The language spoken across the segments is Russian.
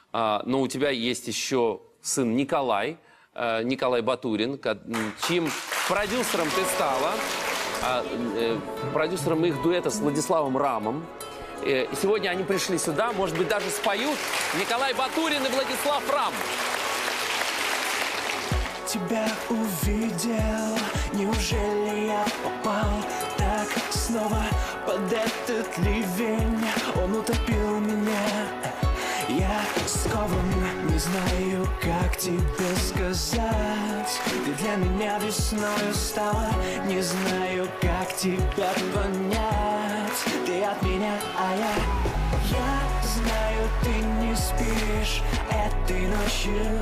но у тебя есть еще сын Николай, Николай Батурин, чьим продюсером ты стала. Продюсером их дуэта с Владиславом Рамом. И сегодня они пришли сюда, может быть, даже споют. Николай Батурин и Владислав Рам. Тебя увидел, неужели я попал так снова под этот ливень? Он утопил меня, я скован, не знаю, как тебе сказать. Ты для меня весною стала, не знаю, как тебя понять. Ты от меня, а я знаю, ты не спишь этой ночью.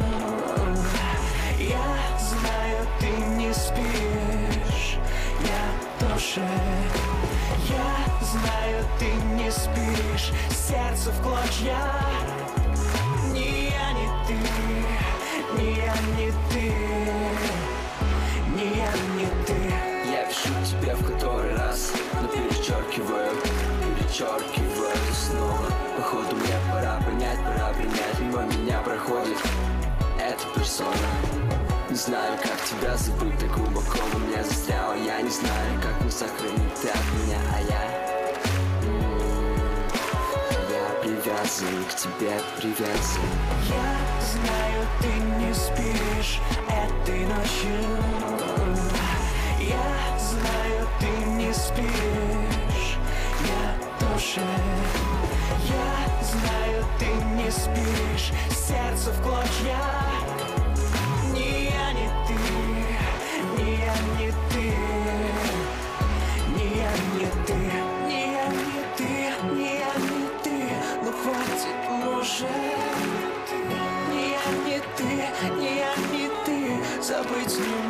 Я знаю, ты не спишь, я тоже. Я знаю, ты не спишь, сердце в клочья. Ни я, ни ты, ни я, ни ты, ни я, ни ты. Я пишу тебе в который раз, но перечеркиваю снова. Походу мне пора принять, мимо меня проходит эта персона. Не знаю, как тебя забыть, так глубоко во мне застряла. Я не знаю, как не сохранить ты от меня, а я привязан к тебе, привязан. Я знаю, ты не спишь этой ночью. Я знаю, ты не спишь, я тоже. Я знаю, ты не спишь, сердце в клочья. Ни я, ни ты, ни я, ни ты, ни я, ни ты, ни я, ни ты, ни я, ни ты. Ну хватит уже. Ни я, ни ты, ни я, ни ты, забыть не